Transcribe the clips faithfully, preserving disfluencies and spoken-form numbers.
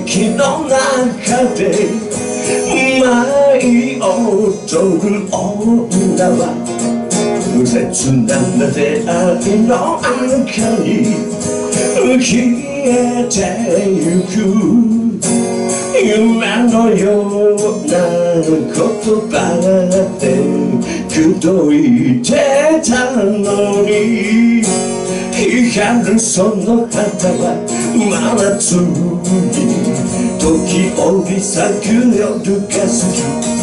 息の中で舞い踊る女は切な出会いの赤に消えてゆく夢のような言葉で口説いてたのに光るその肌は真夏に時折咲く夜が好き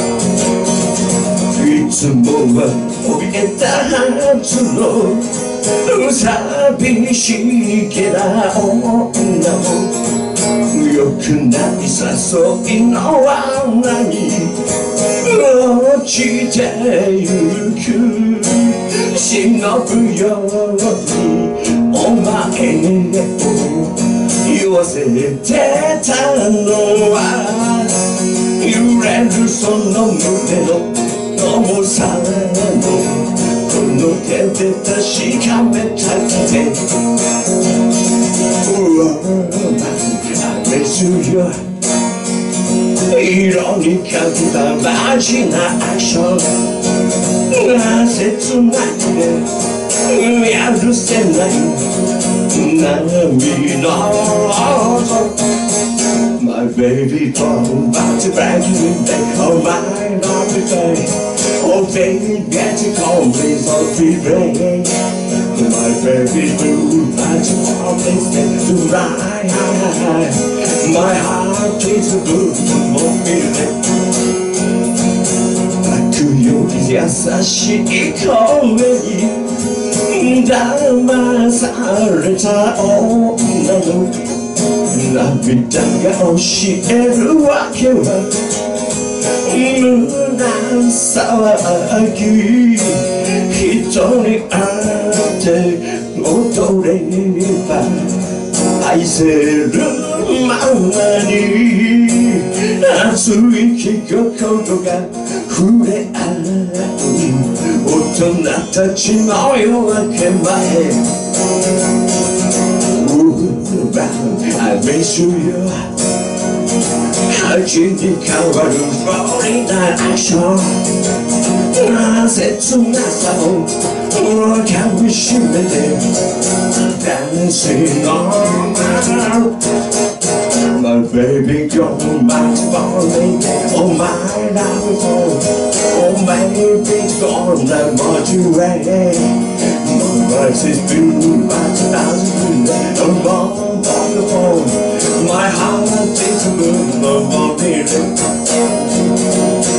いつもは怯えたはずの寂しげな女も良くない誘いの罠に落ちてゆく忍ぶようにお前を言わせてたのは揺れるその胸の重さのこの手で確かめたくてYour 色にかけたマジなアクションが切なくてやるせない波の音 My baby from back to back in the day Oh my love today Oh baby get to call me so free My baby do that you always get to ride My heart is a blue more feeling より優しい声に騙された女の涙が教えるわけは胸騒ぎ人に会って踊れば愛せるままに熱い気心が触れ合う大人たちの夜明け前 I miss you 味に変わるフロリダアクション切なさをかみしめて Dancing on My baby go back for me Oh my love Oh baby gone I'm on your way My voice is blue but a thousand blue I'm on the phone My heart is blue I'm on the